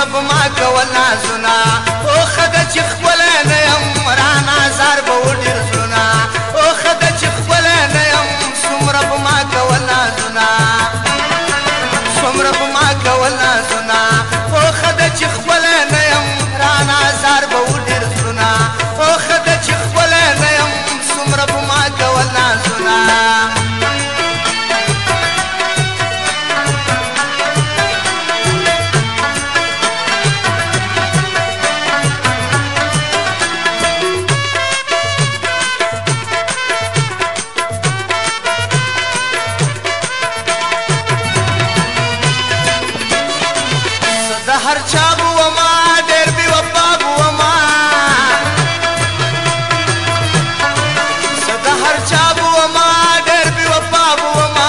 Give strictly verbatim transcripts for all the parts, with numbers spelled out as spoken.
څومره په ما کول نازونه او ښه ده چې ښکلی نه یم رانه ازار به و ډېر زړونه او ښه ده چې ښکلی نه یم څومره په ما کول نازونه څومره په ما کول نازونه او ښه ده چې ښکلی نه یم رانه ازار به و ډېر زړونه او ښه ده چې ښکلی نه یم څومره په ما کول نازونه هر چا بوما ډېر بې وفا بوما زه د هر چا بوما ډېر بې وفا بوما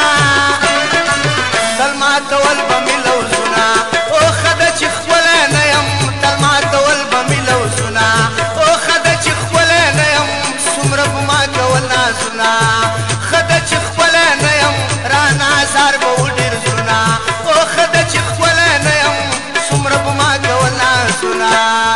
تل ماتول به مې لوظونه او ښه ده چې ښکلی نه یم تل ماتول به مې لوظونه او ښه ده چې ښکلی نه یم څومره به ما کول نازونه ښه ده چې ښکلی نه یم رانه ازار به و ډېر زړونه او ښه ده چې ښکلی نه یم څومره په ما کول نازونه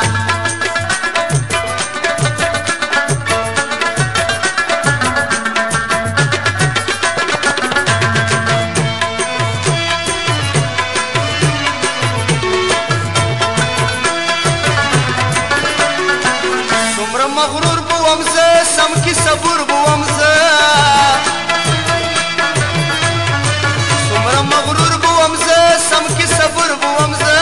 څومره مغرور بوم زه سم کې صبور بوم زه څومره مغرور بوم زه سم کې صبور بوم زه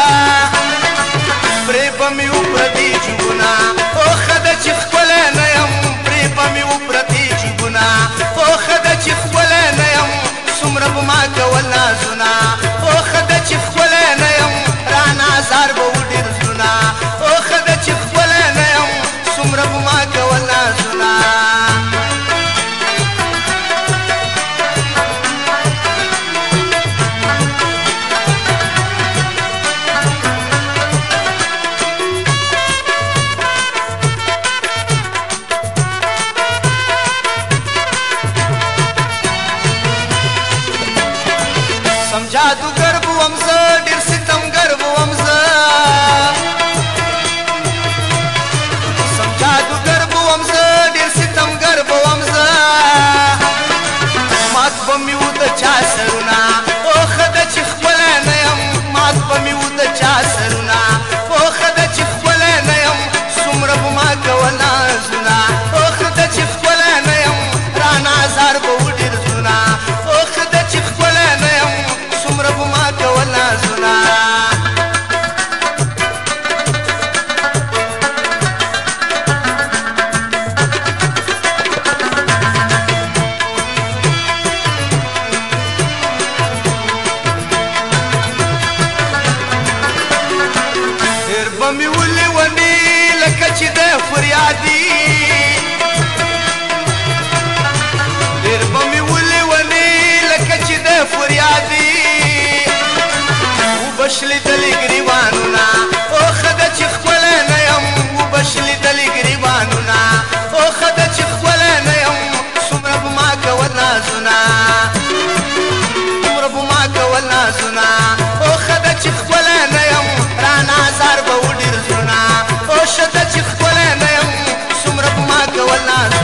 پرې به مې و پردي جیبونه او ښه ده چې ښکلی نه یم پرې به مې و پردي جیبونه او ښه ده چې ښکلی نه یم څومره به ما کول نازونه او ښه ده چې ښکلی نه یم رانه ازار به و ډېر زړونه او ښه ده چې ښکلی نه یم څومره به ما کول نازونه سم جادوګر بوم زه ډېر ستمګر بوم زه سم جادوګر بوم زه ډېر ستمګر بوم زه مات به مې و د چا سرونه او ښه ده چې ښکلی نه یم مات به مې و د چا سرونه او ښه ده چې ښکلی نه یم څومره به ما کول نازونه او ښه ده چې ښکلی نه یم رانه ازار به و ډېر زړونه او ښه ده چې ښکلی نه یم څومره به ما کول نازونه ډېر به مې ولېونې لکه چې د فریادي ډېر به مې ولېونې لکه چې د فریادي وبه شلیدلې ګریوانونه او ښه ده چې ښکلی نه یم وبه شلیدلې ګریوانونه او ښه ده چې ښکلی نه یم څومره به ما کول نازونه څومره به ما کول نازونه او ښه ده چې ښکلی نه یم رانه ازار به و ډېر زړونه او ښه ده چې ښکلی نه یم څومره به ما کول نازونه